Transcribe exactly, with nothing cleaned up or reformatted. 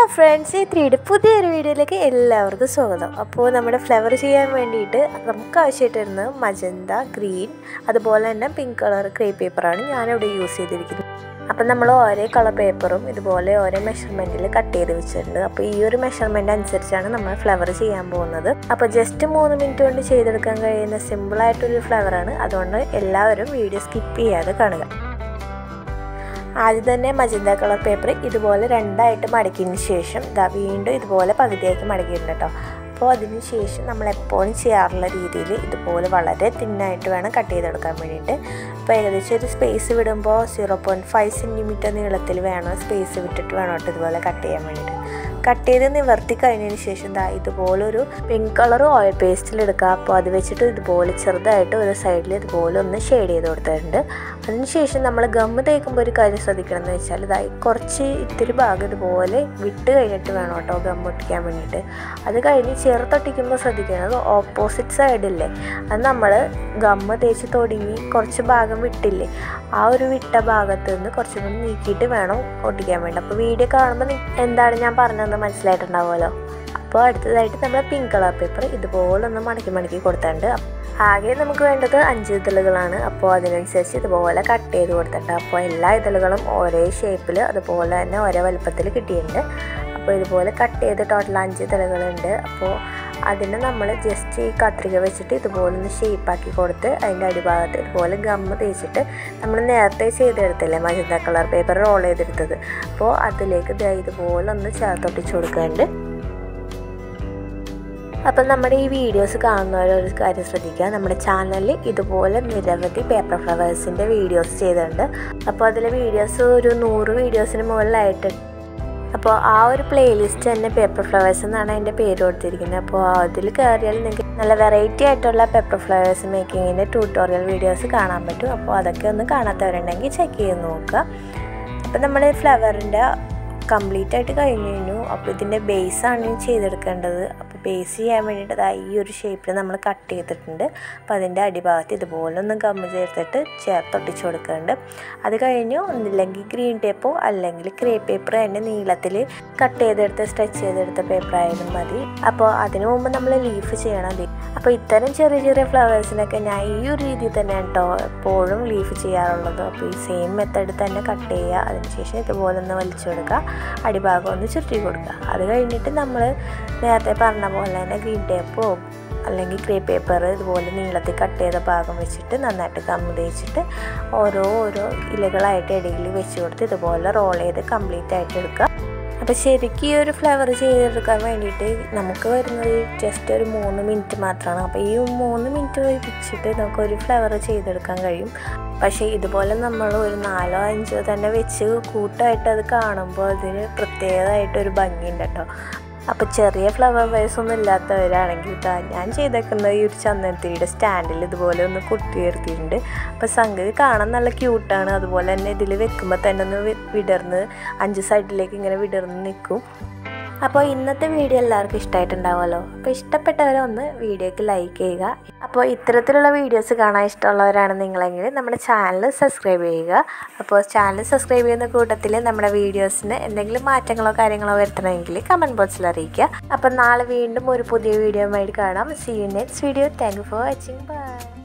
Hello friends, ഈ ത്രീയുടെ പുതിയൊരു വീഡിയോയിലേക്ക് എല്ലാവർക്കും സ്വാഗതം. അപ്പോൾ നമ്മുടെ ഫ്ലവർ ചെയ്യാൻ വേണ്ടിയിട്ട് നമുക്ക് ആവശ്യമായിട്ട് വരുന്നത് മജന്ത, ഗ്രീൻ, അതുപോലെ തന്നെ പിങ്ക് കളർ ക്രേപ്പ് പേപ്പറാണ് ഞാനിവിടെ യൂസ് ചെയ്തിരിക്കുന്നത്. അപ്പം നമ്മൾ ഓരോ കളർ പേപ്പറും ഇതുപോലെ ഓരോ മെഷർമെൻറ്റിൽ കട്ട് ചെയ്ത് വെച്ചിട്ടുണ്ട്. അപ്പോൾ ഈ ഒരു മെഷർമെൻറ്റ് അനുസരിച്ചാണ് നമ്മൾ ഫ്ലവർ ചെയ്യാൻ പോകുന്നത്. അപ്പോൾ ജസ്റ്റ് മൂന്ന് മിനിറ്റ് കൊണ്ട് ചെയ്തെടുക്കാൻ കഴിയുന്ന സിമ്പിളായിട്ടൊരു ഫ്ലവറാണ്. അതുകൊണ്ട് എല്ലാവരും വീഡിയോ സ്കിപ്പ് ചെയ്യാതെ കാണുക. ആദ്യം തന്നെ മജന്ത കളർ പേപ്പർ ഇതുപോലെ രണ്ടായിട്ട് മടക്കിയതിന് ശേഷം ഇതാ വീണ്ടും ഇതുപോലെ പകുതിയാക്കി മടക്കിയിട്ടുണ്ട് കേട്ടോ. അപ്പോൾ അതിന് ശേഷം നമ്മൾ എപ്പോഴും ചെയ്യാറുള്ള രീതിയിൽ ഇതുപോലെ വളരെ തിന്നായിട്ട് വേണം കട്ട് ചെയ്തെടുക്കാൻ വേണ്ടിയിട്ട്. അപ്പോൾ ഏകദേശം ഒരു സ്പേസ് വിടുമ്പോൾ സീറോ പോയിൻറ്റ് ഫൈവ് സെൻറ്റിമീറ്റർ നീളത്തിൽ വേണം സ്പേസ് വിട്ടിട്ട് വേണം കേട്ടോ ഇതുപോലെ കട്ട് ചെയ്യാൻ വേണ്ടിയിട്ട്. കട്ട് ചെയ്ത് നിവർത്തി കഴിഞ്ഞതിന് ശേഷം ഇതാ ഇതുപോലൊരു പിങ്ക് കളർ ഓയിൽ പേസ്റ്റിലെടുക്കുക. അപ്പോൾ അത് വെച്ചിട്ട് ഇതുപോലെ ചെറുതായിട്ട് ഒരു സൈഡിൽ ഇതുപോലെ ഒന്ന് ഷെയ്ഡ് ചെയ്ത് കൊടുത്തിട്ടുണ്ട്. അതിനുശേഷം നമ്മൾ ഗമ്മ് തേക്കുമ്പോൾ ഒരു കാര്യം ശ്രദ്ധിക്കണം എന്ന് വെച്ചാൽ ഇതായി കുറച്ച് ഇത്തിരി ഭാഗം ഇതുപോലെ വിട്ട് കഴിഞ്ഞിട്ട് വേണം കേട്ടോ ഗമ്മ് ഒട്ടിക്കാൻ വേണ്ടിയിട്ട്. അത് കഴിഞ്ഞ് ചേർത്തൊട്ടിക്കുമ്പോൾ ശ്രദ്ധിക്കുന്നത് ഓപ്പോസിറ്റ് സൈഡില്ലേ, അത് നമ്മൾ ഗമ്മ് തേച്ച് തുടങ്ങി കുറച്ച് ഭാഗം വിട്ടില്ലേ, ആ ഒരു വിട്ട ഭാഗത്ത് നിന്ന് കുറച്ചും കൂടി നീക്കിയിട്ട് വേണം ഒട്ടിക്കാൻ വേണ്ടി. അപ്പോൾ വീഡിയോ കാണുമ്പോൾ എന്താണ് ഞാൻ പറഞ്ഞതെന്ന് മനസ്സിലായിട്ടുണ്ടാവുമല്ലോ. അപ്പോൾ അടുത്തതായിട്ട് നമ്മൾ പിങ്ക് കളർ പേപ്പർ ഇതുപോലെ ഒന്ന് മടക്കി മടക്കി കൊടുത്തിട്ടുണ്ട്. ആകെ നമുക്ക് വേണ്ടത് അഞ്ച് ഇതളുകളാണ്. അപ്പോൾ അതിനനുസരിച്ച് ഇതുപോലെ കട്ട് ചെയ്ത് കൊടുത്തിട്ടുണ്ട്. അപ്പോൾ എല്ലാ ഇതളുകളും ഒരേ ഷേപ്പിൽ അതുപോലെ തന്നെ ഒരേ വലുപ്പത്തിൽ കിട്ടിയിട്ടുണ്ട്. അപ്പോൾ ഇതുപോലെ കട്ട് ചെയ്ത് ടോട്ടൽ അഞ്ച് ഇതളുകളുണ്ട്. അപ്പോൾ അതിന് നമ്മൾ ജസ്റ്റ് ഈ കത്രിക വെച്ചിട്ട് ഇതുപോലെ ഒന്ന് ഷേപ്പാക്കി കൊടുത്ത് അതിൻ്റെ അടിഭാഗത്ത് ഇതുപോലെ ഗമ്മ് തേച്ചിട്ട് നമ്മൾ നേരത്തെ ചെയ്തെടുത്തില്ലേ മജന്ത കളർ പേപ്പർ റോൾ ചെയ്തെടുത്തത്, അപ്പോൾ അതിലേക്ക് ഇതുപോലെ ഒന്ന് ചേർത്തൊട്ടിച്ച് കൊടുക്കുന്നുണ്ട്. അപ്പം നമ്മുടെ ഈ വീഡിയോസ് കാണുന്നവരൊരു കാര്യം ശ്രദ്ധിക്കുക, നമ്മുടെ ചാനലിൽ ഇതുപോലെ നിരവധി പേപ്പർ ഫ്ലവേഴ്സിൻ്റെ വീഡിയോസ് ചെയ്തിട്ടുണ്ട്. അപ്പോൾ അതിലെ വീഡിയോസ് ഒരു നൂറ് വീഡിയോസിന് മുകളിലായിട്ട്. അപ്പോൾ ആ ഒരു പ്ലേലിസ്റ്റ് തന്നെ പേപ്പർ ഫ്ലവേഴ്സ് എന്നാണ് അതിൻ്റെ പേര് കൊടുത്തിരിക്കുന്നത്. അപ്പോൾ അതിൽ കയറിയാൽ നിങ്ങൾക്ക് നല്ല വെറൈറ്റി ആയിട്ടുള്ള പേപ്പർ ഫ്ലവേഴ്സ് മേക്കിങ്ങിൻ്റെ ട്യൂട്ടോറിയൽ വീഡിയോസ് കാണാൻ പറ്റും. അപ്പോൾ അതൊക്കെ ഒന്ന് കാണാത്തവരുണ്ടെങ്കിൽ ചെക്ക് ചെയ്ത് നോക്കുക. അപ്പോൾ നമ്മൾ ഫ്ലവറിൻ്റെ കംപ്ലീറ്റ് ആയിട്ട് കഴിഞ്ഞു കഴിഞ്ഞു. അപ്പോൾ ഇതിൻ്റെ ബേസാണ് ചെയ്തെടുക്കേണ്ടത്. അപ്പോൾ ബേസ് ചെയ്യാൻ വേണ്ടിയിട്ട് ഈ ഒരു ഷേപ്പിൽ നമ്മൾ കട്ട് ചെയ്തിട്ടുണ്ട്. അപ്പോൾ അതിൻ്റെ അടിഭാഗത്ത് ഇതുപോലെ ഒന്ന് ഗമ്മ് ചേർത്തിട്ട് ചേർത്തൊട്ടിച്ച് കൊടുക്കുന്നുണ്ട്. അത് കഴിഞ്ഞ് ഒന്നില്ലെങ്കിൽ ഗ്രീൻ ടേപ്പോ അല്ലെങ്കിൽ ക്രേപ്പ് പേപ്പർ തന്നെ നീളത്തിൽ കട്ട് ചെയ്തെടുത്ത് സ്ട്രെച്ച് ചെയ്തെടുത്ത പേപ്പർ ആയാലും മതി. അപ്പോൾ അതിനു മുമ്പ് നമ്മൾ ലീഫ് ചെയ്യണം. അപ്പോൾ ഇത്തരം ചെറിയ ചെറിയ ഫ്ലവേഴ്സിനൊക്കെ ഞാൻ ഈ ഒരു രീതിയിൽ തന്നെ കേട്ടോ എപ്പോഴും ലീഫ് ചെയ്യാറുള്ളത്. അപ്പോൾ ഈ സെയിം മെത്തേഡ് തന്നെ കട്ട് ചെയ്യുക. അതിനുശേഷം ഇതുപോലെ ഒന്ന് വലിച്ചു കൊടുക്കുക, അടിഭാഗം ഒന്ന് ചുരുട്ടി കൊടുക്കുക. അത് കഴിഞ്ഞിട്ട് നമ്മൾ നേരത്തെ പറഞ്ഞ പോലെ തന്നെ ഗ്രീൻ ടേപ്പോ അല്ലെങ്കിൽ ക്രേപ്പ് പേപ്പർ ഇതുപോലെ നീളത്തിൽ കട്ട് ചെയ്ത ഭാഗം വെച്ചിട്ട് നന്നായിട്ട് ഗമ്മ് തേച്ചിട്ട് ഓരോ ഓരോ ഇലകളായിട്ട് ഇടയിൽ വെച്ച് കൊടുത്ത് ഇതുപോലെ റോൾ ചെയ്ത് കംപ്ലീറ്റ് ആയിട്ട് എടുക്കുക. അപ്പോൾ ശരിക്കും ഈ ഒരു ഫ്ലവർ ചെയ്തെടുക്കാൻ വേണ്ടിയിട്ട് നമുക്ക് വരുന്നത് ജസ്റ്റ് ഒരു മൂന്ന് മിനിറ്റ് മാത്രമാണ്. അപ്പോൾ ഈ മൂന്ന് മിനിറ്റ് വെച്ചിട്ട് നമുക്കൊരു ഫ്ലവർ ചെയ്തെടുക്കാൻ കഴിയും. പക്ഷേ ഇതുപോലെ നമ്മൾ ഒരു നാലോ അഞ്ചോ തന്നെ വെച്ച് കൂട്ടായിട്ട് അത് കാണുമ്പോൾ അതിന് പ്രത്യേകമായിട്ടൊരു ഭംഗിയുണ്ട് കേട്ടോ. അപ്പോൾ ചെറിയ ഫ്ലവർ വേസ് ഒന്നും ഇല്ലാത്തവരാണെങ്കിൽ ഇതാ ഞാൻ ചെയ്തേക്കുന്നത് ഈ ഒരു ചന്ദനത്തിരിയുടെ സ്റ്റാൻഡിൽ ഇതുപോലെ ഒന്ന് കുത്തി ഉയർത്തിയിട്ടുണ്ട്. അപ്പോൾ സംഗതി കാണാൻ നല്ല ക്യൂട്ടാണ്. അതുപോലെ തന്നെ ഇതിൽ വെക്കുമ്പോൾ തന്നെ ഒന്ന് വിടർന്ന് അഞ്ച് സൈഡിലേക്ക് ഇങ്ങനെ വിടർന്ന് നിൽക്കും. അപ്പോൾ ഇന്നത്തെ വീഡിയോ എല്ലാവർക്കും ഇഷ്ടമായിട്ടുണ്ടാവുമല്ലോ. അപ്പോൾ ഇഷ്ടപ്പെട്ടവരെ ഒന്ന് വീഡിയോയ്ക്ക് ലൈക്ക് ചെയ്യുക. അപ്പോൾ ഇത്തരത്തിലുള്ള വീഡിയോസ് കാണാൻ ഇഷ്ടമുള്ളവരാണ് നിങ്ങളെങ്കിൽ നമ്മുടെ ചാനൽ സബ്സ്ക്രൈബ് ചെയ്യുക. അപ്പോൾ ചാനൽ സബ്സ്ക്രൈബ് ചെയ്യുന്ന കൂട്ടത്തിൽ നമ്മുടെ വീഡിയോസിന് എന്തെങ്കിലും മാറ്റങ്ങളോ കാര്യങ്ങളോ വരുത്തണമെങ്കിൽ കമൻറ്റ് ബോക്സിൽ അറിയിക്കുക. അപ്പോൾ നാളെ വീണ്ടും ഒരു പുതിയ വീഡിയോ ആയിട്ട് കാണാം. See you next video. Thank you for watching. By.